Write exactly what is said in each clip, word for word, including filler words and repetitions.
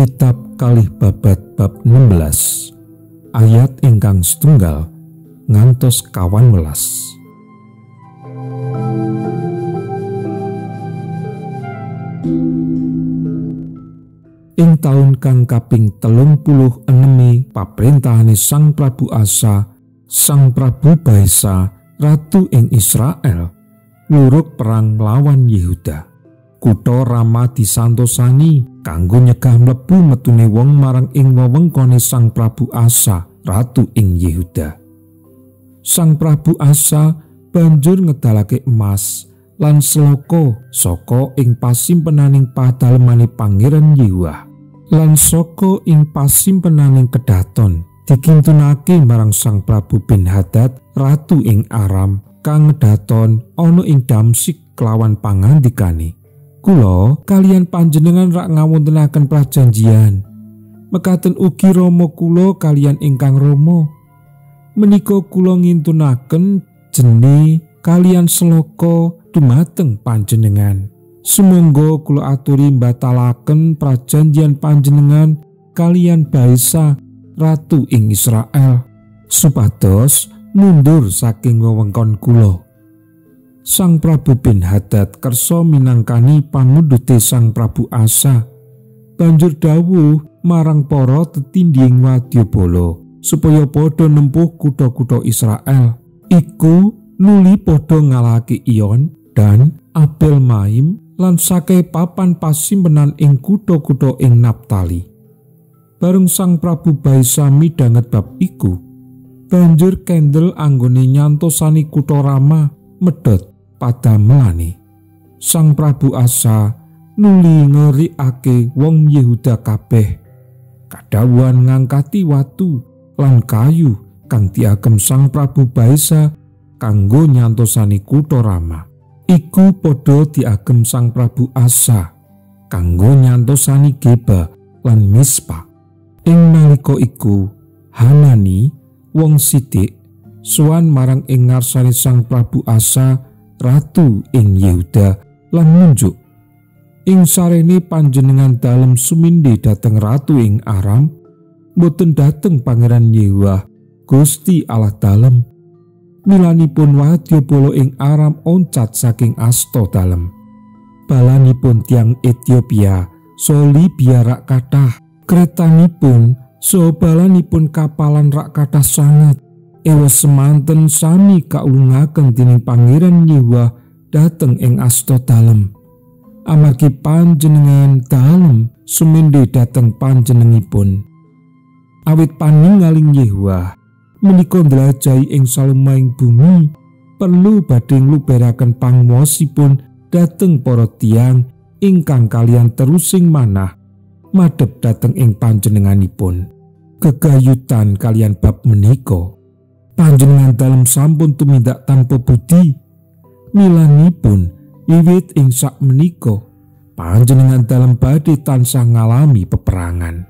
Kitab Kalih Babat bab enam belas ayat ingkang setunggal ngantos kawan welas. Ing taun kang kaping telung puluh enemi paprentahane Sang Prabu Asa, Sang Prabu Baesa ratu ing Israel nglurug perang lawan Yehuda. Kutha Rama disantosani kanggo nyegah mlebu metune wong marang ing wewengkone Sang Prabu Asa ratu ing Yehuda. Sang Prabu Asa banjur ngedalake emas lan seloko saka ing pasimpenaning padalemane Pangeran Yehuwa lan saka ing pasimpenaning kedaton dikintunake marang Sang Prabu Ben-Hadad ratu ing Aram kang ngedaton ana ing Damsik kelawan pangandikane, "Kula kalian panjenengan rak ngawontenaken prajanjian, mekaten ugi rama kula kalian ingkang rama. Menika kula ngintunaken jene kalian seloko dumateng panjenengan. Sumangga kula aturi mbatalaken prajanjian panjenengan kalian Baesa ratu ing Israel, supados mundur saking wewengkon kula." Sang Prabu Ben-Hadad kersa minangkani pangudute Sang Prabu Asa, banjur dawuh marang para tetindhing wadyabala supaya padha nempuh kutha-kutha Israel. Iku nuli padha ngalahake Iyon dan Abel Maim lan sakehe papan pasimpenan ing kutha-kutha ing Naptali. Bareng Sang Prabu Baesa midhanget bab iku, banjur kendel anggone nyantosani kutha Rama medhot padamelane. Sang Prabu Asa nuli ngerikake wong Yehuda kabeh kadhawuhan ngangkati watu lan kayu kang diagem Sang Prabu Baesa kanggo nyantosani kutha Rama. Iku padha diagem Sang Prabu Asa kanggo nyantosani Geba lan Mispa. Ing nalika iku Hanani wong Sidik sowan marang ing ngarsane Sang Prabu Asa ratu ing Yehuda lan nunjuk, "Ing sarene panjenengan dalem sumindhe dhateng ratu ing Aram, boten dhateng Pangeran Yehuwa Gusti Allah dalem. Milanipun wadyabala ing Aram oncat saking asta dalem. Balanipun tiang Etiopia saha Libya rak kathah, kretanipun saha balanipun kapalan rak kathah sanget. Ewa semanten sami kaulungaken dening Pangeran Yehuwa dateng ing asta dalem. Amargi panjenengan dalem sumindhe dateng panjenengipun. Awit paningaling Yehuwa menika ndlajahi ing salumahing bumi perlu badhe ngluberaken pangwosipun dateng para tiyang ingkang kalian terusing manah madhep dateng ing panjenenganipun. Gegayutan kalian bab menika panjenengan dalem sampun tumindak tanpa budi. Milanipun wiwit ing sak menika panjenengan dalem badhe tansah ngalami peperangan."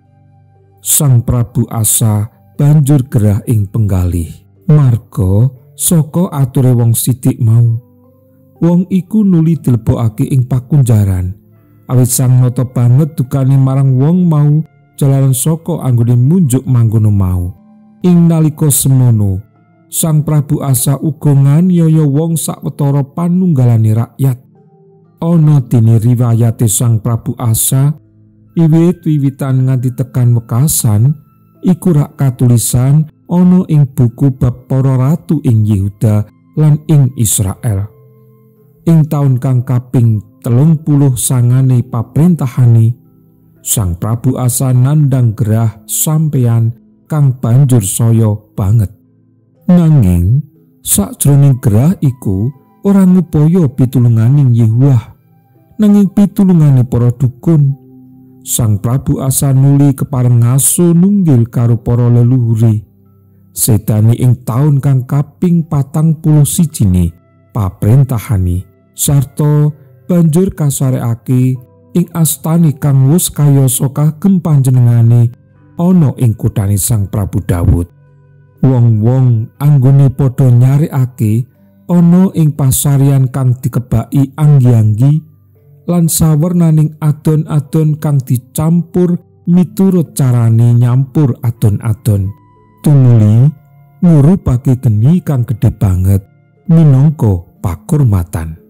Sang Prabu Asa banjur gerah ing penggalih marga saka ature wong sidik mau. Wong iku nuli dilebokake ing pakunjaran awit sang nata banget dukane marang wong mau jalaran saka anggone munjuk mangkono mau. Ing nalika semono Sang Prabu Asa uga nganiaya wong sawetara panunggalane rakyat. Ana dene riwayate Sang Prabu Asa wiwit wiwitan nganti tekan wekasan iku rak katulisan ana ing buku bab para ratu ing Yehuda lan ing Israel. Ing taun kang kaping telung puluh sangane paprentahane Sang Prabu Asa nandang gerah sampeyan kang banjur saya banget. Nanging sakjroning gerah iku ora ngupaya pitulunganing Yehuwa, nanging pitulungane para dukun. Sang Prabu Asa nuli kepareng ngaso nunggil karo para leluhure. Sedane ing taun kang kaping patang puluh sijine paprentahane sarta banjur kasarekake ing astane kang wus kayasa kagem panjenengane ana ing kuthane Sang Prabu Daud. Wong-wong anggone padha nyarekake ana ing pasaryan kang dikebaki anggi-anggi lan sawernaning adon-adon kang dicampur miturut carane nyampur adon-adon. Tumuli ngurupake geni kang gedhe banget minangka pakurmatan.